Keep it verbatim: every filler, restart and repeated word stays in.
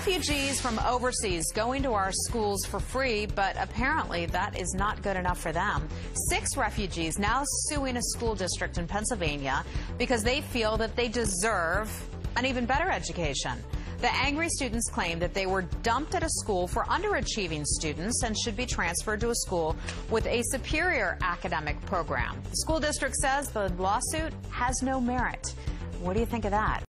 Refugees from overseas going to our schools for free, but apparently that is not good enough for them. Six refugees now suing a school district in Pennsylvania because they feel that they deserve an even better education. The angry students claim that they were dumped at a school for underachieving students and should be transferred to a school with a superior academic program. The school district says the lawsuit has no merit. What do you think of that?